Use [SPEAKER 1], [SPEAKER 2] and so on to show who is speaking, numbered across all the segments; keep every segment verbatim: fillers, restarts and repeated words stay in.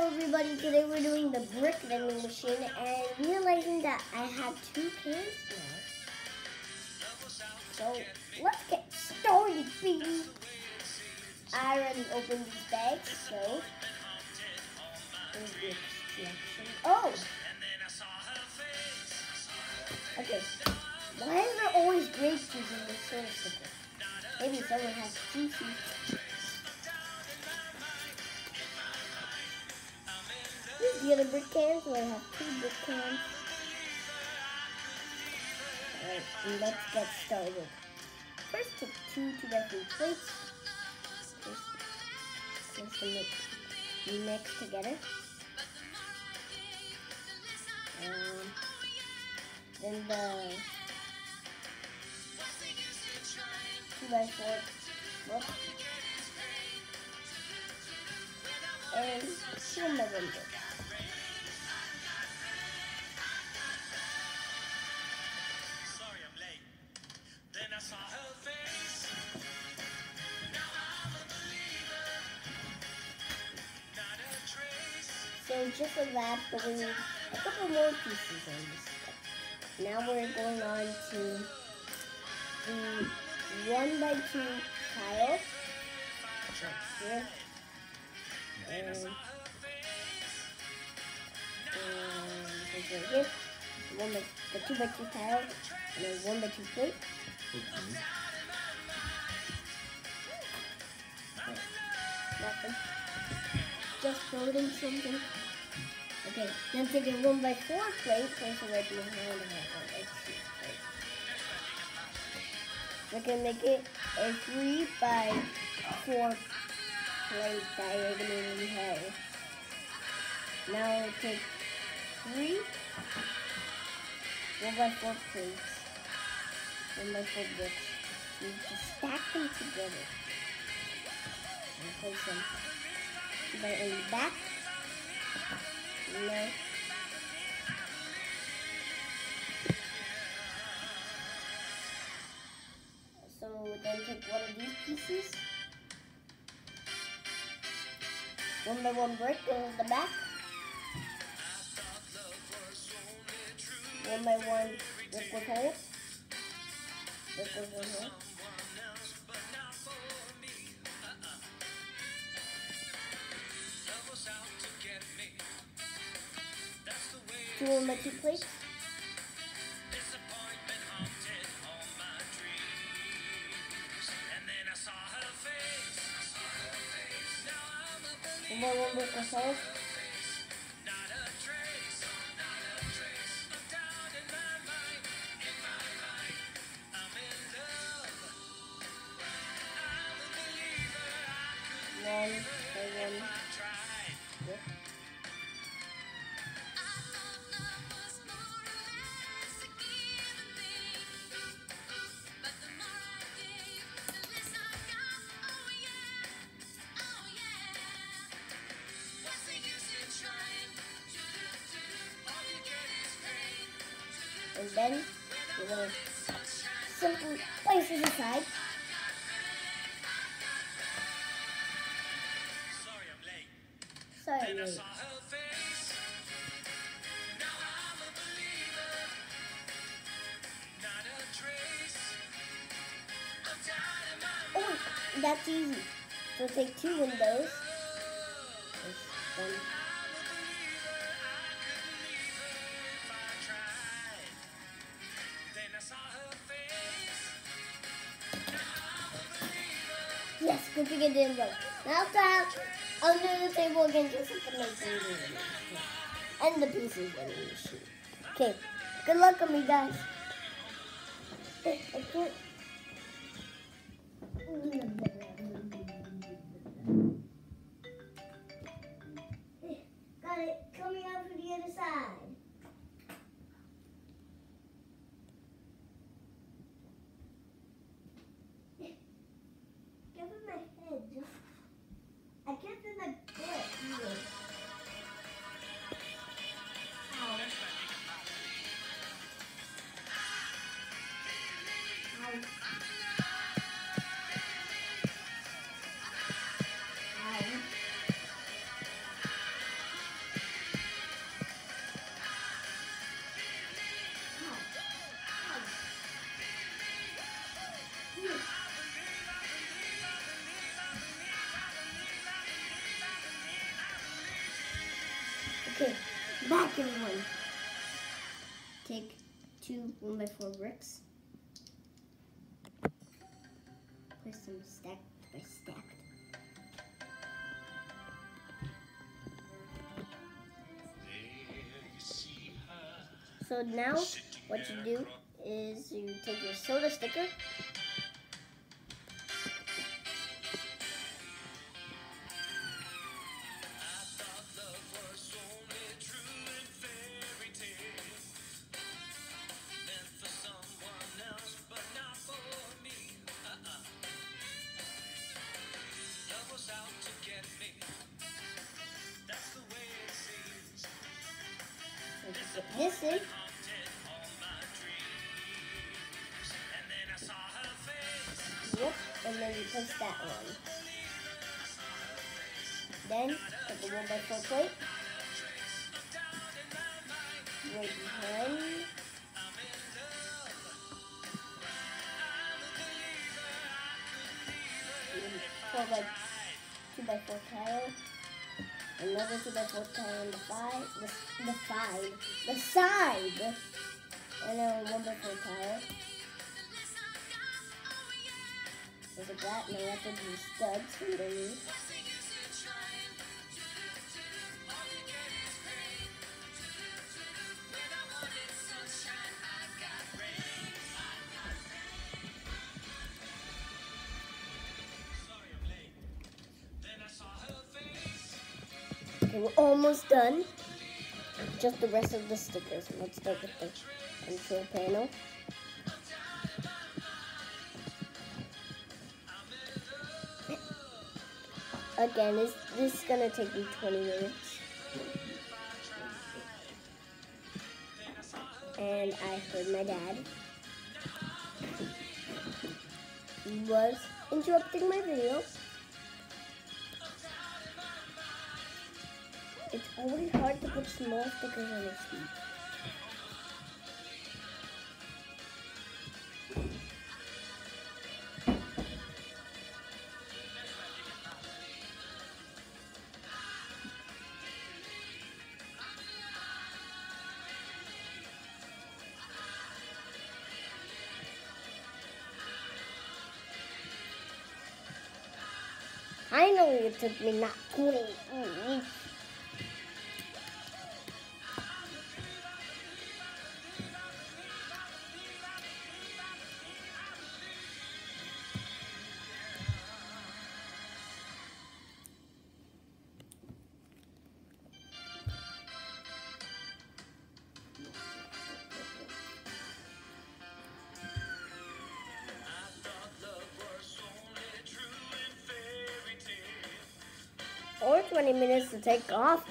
[SPEAKER 1] Hello everybody, today we're doing the brick vending machine and realizing that I have two cans now. So let's get started, baby. I already opened these bags, so here's the extraction. Oh! Okay. Why is there always grape juice in this soda sticker? Maybe someone has juicy. Here's the other brick cans, so I have two brick cans. Alright, and let's get started. First, take two two by three plates. Just, just to mix, mix together. Um, then the two by four book. And two of my windows. So just like that, but we need a couple more pieces on this stuff. Now we're going on to the one by two tile. Right here. And, and right here. One by, the two by two tile. And then one by two plate. Okay. Nothing. Just loading something. Okay, then take a one by four plate, place it right behind it. We're gonna make it a three by four plate diagonally high. Now we'll take three one by four plates, one by four bricks. We need to stack them together and place them. By in the back, no. So then take one of these pieces, one by one brick goes in the back, one by one brick with hole, brick with one hole. Two on my two plates. One by one brick with hole. One by one brick. And then we're going to simply place it aside. Sorry I'm late. Sorry I'm late. Oh, that's easy. So take two windows. Yes, good thing it didn't work. Now tap under the table again just to make things and the pieces in the machine. Okay, good luck on me, guys. I can't. Got it coming out from the other side. I can't feel my foot either. Ow. Ow. Ow. take two one by four bricks. Place them stacked by stacked. So now what you do is you take your soda sticker. So you put this in. Yep, and then you place that one. Then put the one by four plate right behind. Four by two by four tile. Another two by four tile on the five, the, the five, the side, and then one by four tile. Look at that. Now we have to do studs underneath. Okay, we're almost done. Just the rest of the stickers. Let's start with the control panel. Again, is this is gonna take me twenty minutes. And I heard my dad. He was interrupting my video. It's always hard to put small stickers on his feet. I know it took me not twenty minutes. Or twenty minutes to take off.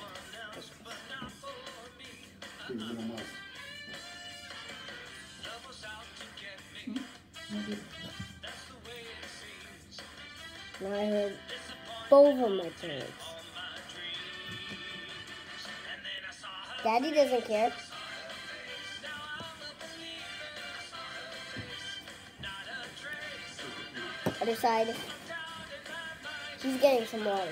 [SPEAKER 1] Now I heard both of my parents. Daddy doesn't care. Other side. He's getting some water.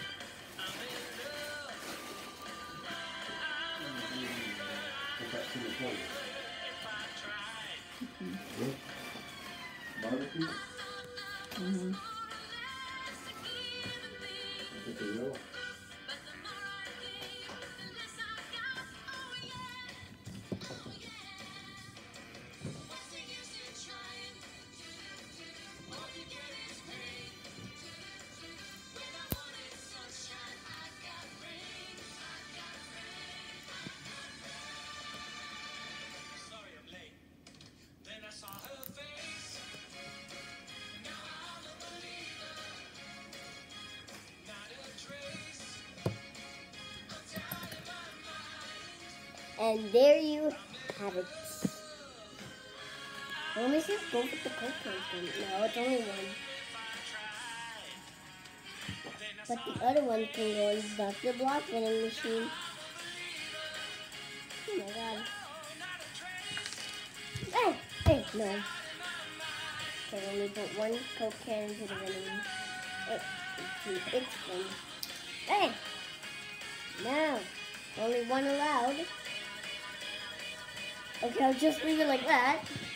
[SPEAKER 2] Barbecue?
[SPEAKER 3] Mm-hmm.
[SPEAKER 2] I think they will.
[SPEAKER 1] And there you have it. Let me see if both of the Coke cans. No, it's only one. But the other one can go in the block vending machine. Oh my god. Hey, hey, no. Okay, let me put one Coke can into the vending machine. It's its one. Hey! No, only one allowed. Okay, I'll just leave it like that.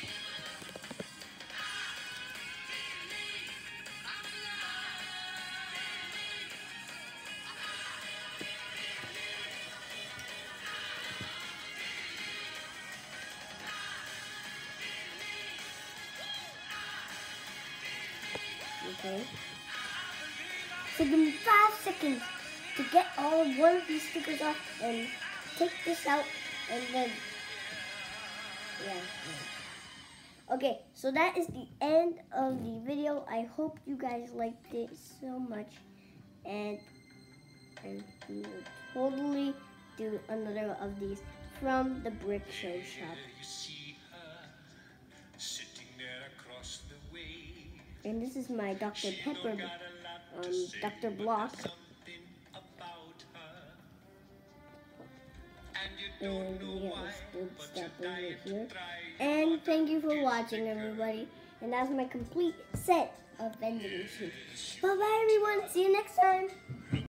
[SPEAKER 1] Okay. So give me five seconds to get all one of these stickers off and take this out and then yeah. yeah. Okay, so that is the end of the video. I hope you guys liked it so much, and and we will totally do another of these from the Brick Show shop. And this is my Doctor Pepper, um, Doctor Block. And we have a good step over here. And thank you for watching, everybody. And that's my complete set of vending machines. Bye bye, everyone. See you next time.